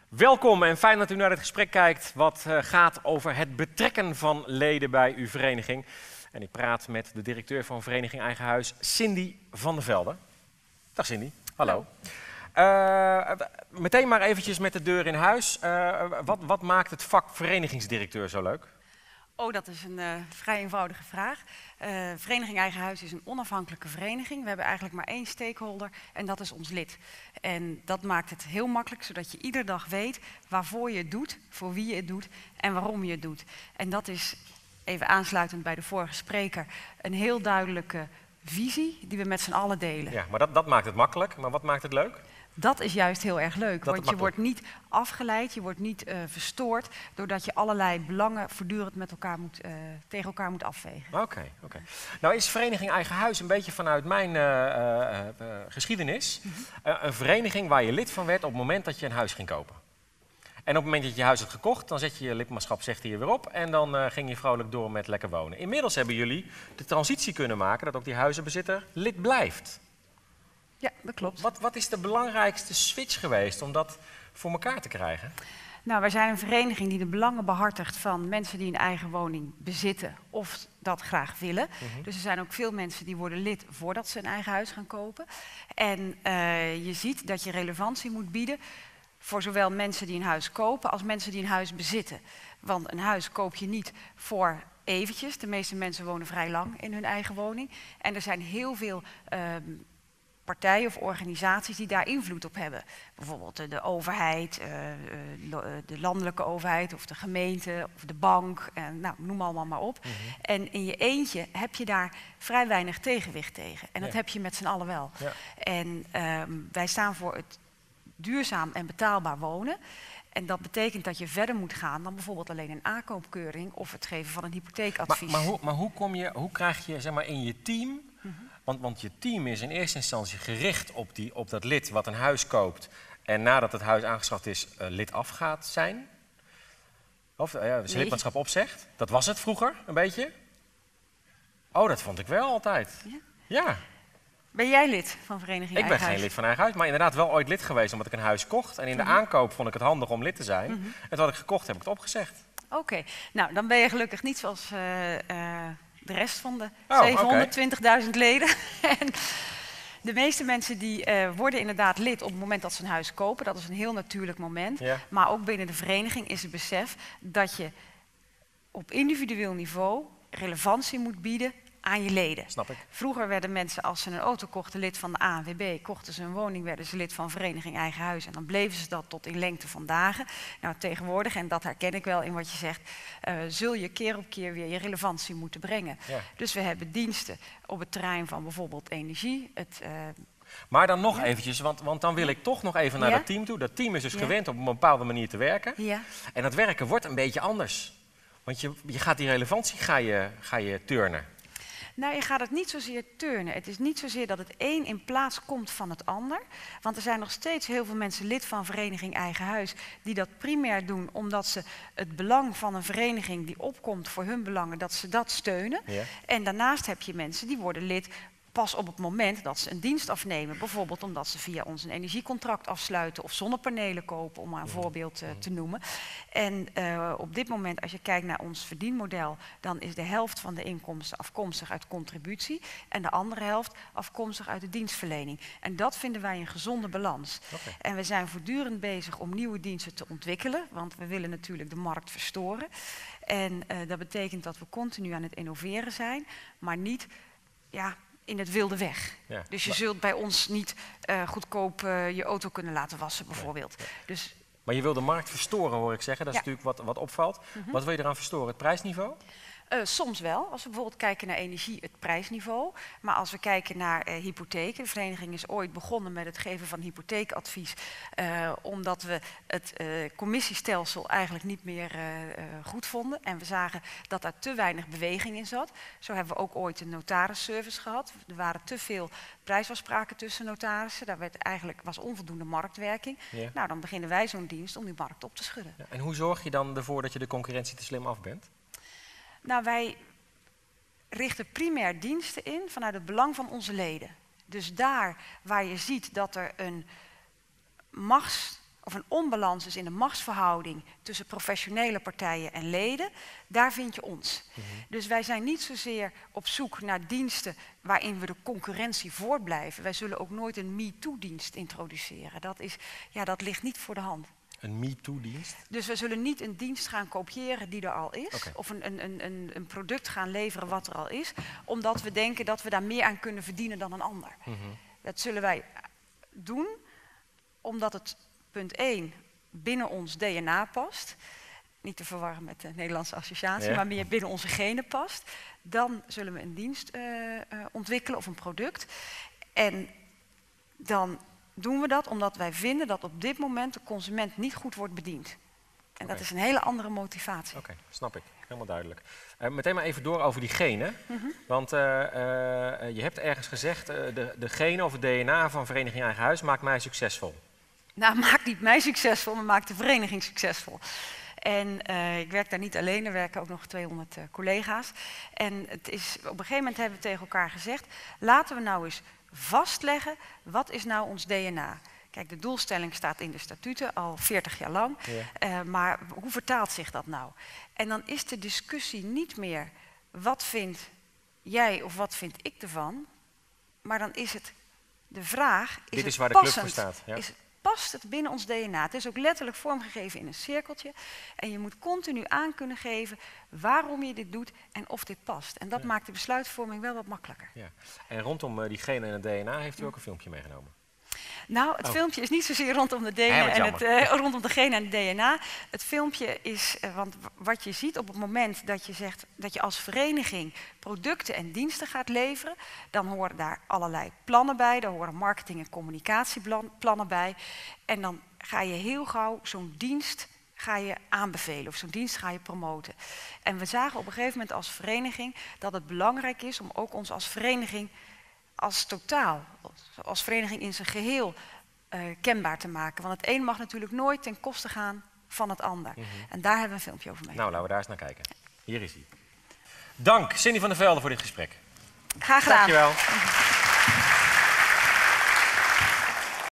Welkom en fijn dat u naar dit gesprek kijkt wat gaat over het betrekken van leden bij uw vereniging. En ik praat met de directeur van Vereniging Eigen Huis, Cindy van der Velde. Dag Cindy, hallo. Meteen maar eventjes met de deur in huis. Wat maakt het vak verenigingsdirecteur zo leuk? Oh, dat is een vrij eenvoudige vraag. Vereniging Eigen Huis is een onafhankelijke vereniging. We hebben eigenlijk maar één stakeholder en dat is ons lid. En dat maakt het heel makkelijk, zodat je iedere dag weet waarvoor je het doet, voor wie je het doet en waarom je het doet. En dat is, even aansluitend bij de vorige spreker, een heel duidelijke visie die we met z'n allen delen. Ja, maar dat maakt het makkelijk. Maar wat maakt het leuk? Dat is juist heel erg leuk, want je wordt niet afgeleid, je wordt niet verstoord, doordat je allerlei belangen voortdurend met elkaar tegen elkaar moet afwegen. Oké. Nou is Vereniging Eigen Huis een beetje vanuit mijn geschiedenis een vereniging waar je lid van werd op het moment dat je een huis ging kopen. En op het moment dat je je huis had gekocht, dan zet je je lidmaatschap hier weer op en dan ging je vrolijk door met lekker wonen. Inmiddels hebben jullie de transitie kunnen maken dat ook die huizenbezitter lid blijft. Ja, dat klopt. Wat is de belangrijkste switch geweest om dat voor elkaar te krijgen? Nou, wij zijn een vereniging die de belangen behartigt van mensen die een eigen woning bezitten of dat graag willen. Dus er zijn ook veel mensen die worden lid voordat ze een eigen huis gaan kopen. En je ziet dat je relevantie moet bieden voor zowel mensen die een huis kopen als mensen die een huis bezitten. Want een huis koop je niet voor eventjes. De meeste mensen wonen vrij lang in hun eigen woning. En er zijn heel veel partijen of organisaties die daar invloed op hebben. Bijvoorbeeld de overheid, de landelijke overheid of de gemeente of de bank. Nou, noem allemaal maar op. En in je eentje heb je daar vrij weinig tegenwicht tegen. En dat heb je met z'n allen wel. Ja. En wij staan voor het duurzaam en betaalbaar wonen. En dat betekent dat je verder moet gaan dan bijvoorbeeld alleen een aankoopkeuring of het geven van een hypotheekadvies. Maar hoe krijg je zeg maar, in je team... Want je team is in eerste instantie gericht op dat lid wat een huis koopt en nadat het huis aangeschaft is, lid af gaat zijn? Of zijn lidmaatschap opzegt? Dat was het vroeger, een beetje? Oh, dat vond ik wel altijd. Ja. Ben jij lid van Vereniging Eigen Huis? Ik ben geen lid van Eigen Huis, maar inderdaad wel ooit lid geweest omdat ik een huis kocht. En in de aankoop vond ik het handig om lid te zijn. En toen had ik gekocht, heb ik het opgezegd. Oké, nou dan ben je gelukkig niet zoals de rest van de 720.000 leden. En de meeste mensen die worden inderdaad lid op het moment dat ze een huis kopen. Dat is een heel natuurlijk moment. Ja. Maar ook binnen de vereniging is het besef dat je op individueel niveau relevantie moet bieden aan je leden. Snap ik. Vroeger werden mensen, als ze een auto kochten, lid van de ANWB. Kochten ze een woning, werden ze lid van Vereniging Eigen Huis. En dan bleven ze dat tot in lengte van dagen. Nou, tegenwoordig, en dat herken ik wel in wat je zegt, zul je keer op keer weer je relevantie moeten brengen. Ja. Dus we hebben diensten op het terrein van bijvoorbeeld energie. Maar dan nog eventjes, want dan wil ik toch nog even naar dat team toe. Dat team is dus gewend op een bepaalde manier te werken. Ja. En dat werken wordt een beetje anders. Want je gaat die relevantie ga je turnen. Nou, je gaat het niet zozeer turnen. Het is niet zozeer dat het een in plaats komt van het ander. Want er zijn nog steeds heel veel mensen lid van Vereniging Eigen Huis die dat primair doen omdat ze het belang van een vereniging die opkomt voor hun belangen, dat ze dat steunen. Ja. En daarnaast heb je mensen die worden lid pas op het moment dat ze een dienst afnemen. Bijvoorbeeld omdat ze via ons een energiecontract afsluiten of zonnepanelen kopen, om maar een voorbeeld te noemen. En op dit moment, als je kijkt naar ons verdienmodel, dan is de helft van de inkomsten afkomstig uit contributie en de andere helft afkomstig uit de dienstverlening. En dat vinden wij een gezonde balans. Okay. En we zijn voortdurend bezig om nieuwe diensten te ontwikkelen, want we willen natuurlijk de markt verstoren. En dat betekent dat we continu aan het innoveren zijn, maar niet in het wilde weg. Ja, dus je zult bij ons niet goedkoop je auto kunnen laten wassen, bijvoorbeeld. Nee. Dus maar je wil de markt verstoren, hoor ik zeggen. Dat is natuurlijk wat opvalt. Wat wil je eraan verstoren? Het prijsniveau? Soms wel. Als we bijvoorbeeld kijken naar energie, het prijsniveau. Maar als we kijken naar hypotheken. De vereniging is ooit begonnen met het geven van hypotheekadvies. Omdat we het commissiestelsel eigenlijk niet meer goed vonden. En we zagen dat daar te weinig beweging in zat. Zo hebben we ook ooit een notarisservice gehad. Er waren te veel prijsafspraken tussen notarissen. Daar was onvoldoende marktwerking. Ja. Nou, dan beginnen wij zo'n dienst om die markt op te schudden. Ja, en hoe zorg je dan ervoor dat je de concurrentie te slim af bent? Nou, wij richten primair diensten in vanuit het belang van onze leden. Dus daar waar je ziet dat er een of een onbalans is in de machtsverhouding tussen professionele partijen en leden, daar vind je ons. Dus wij zijn niet zozeer op zoek naar diensten waarin we de concurrentie voortblijven. Wij zullen ook nooit een MeToo-dienst introduceren. Dat ligt niet voor de hand. Een MeToo-dienst? Dus we zullen niet een dienst gaan kopiëren die er al is. Okay. Of een product gaan leveren wat er al is. Omdat we denken dat we daar meer aan kunnen verdienen dan een ander. Dat zullen wij doen omdat het, punt 1, binnen ons DNA past. Niet te verwarren met de Nederlandse associatie, maar meer binnen onze genen past. Dan zullen we een dienst ontwikkelen of een product. En dan doen we dat omdat wij vinden dat op dit moment de consument niet goed wordt bediend. En dat is een hele andere motivatie. Oké, snap ik. Helemaal duidelijk. Meteen maar even door over die genen. Want je hebt ergens gezegd, de genen of het DNA van Vereniging Eigen Huis maakt mij succesvol. Nou, maakt niet mij succesvol, maar maakt de vereniging succesvol. En ik werk daar niet alleen, er werken ook nog 200 collega's. En op een gegeven moment hebben we tegen elkaar gezegd, laten we nou eens vastleggen, wat is nou ons DNA? Kijk, de doelstelling staat in de statuten al 40 jaar lang, maar hoe vertaalt zich dat nou? En dan is de discussie niet meer, wat vind jij of wat vind ik ervan? Maar dan is het de vraag, dit is waar de club voor staat. Ja. Past het binnen ons DNA? Het is ook letterlijk vormgegeven in een cirkeltje. En je moet continu aan kunnen geven waarom je dit doet en of dit past. En dat maakt de besluitvorming wel wat makkelijker. Ja. En rondom die genen en het DNA heeft u ook een filmpje meegenomen? Nou, het filmpje is niet zozeer rondom de rondom de genen en het DNA. Het filmpje is, want wat je ziet op het moment dat je zegt dat je als vereniging producten en diensten gaat leveren, dan horen daar allerlei plannen bij, daar horen marketing- en communicatieplannen bij. En dan ga je heel gauw zo'n dienst aanbevelen of zo'n dienst ga je promoten. En we zagen op een gegeven moment als vereniging dat het belangrijk is om ook ons als vereniging als totaal, als vereniging in zijn geheel kenbaar te maken. Want het een mag natuurlijk nooit ten koste gaan van het ander. En daar hebben we een filmpje over meegenomen. Nou, laten we daar eens naar kijken. Hier is hij. Dank, Cindy van der Velde, voor dit gesprek. Graag gedaan. Dankjewel.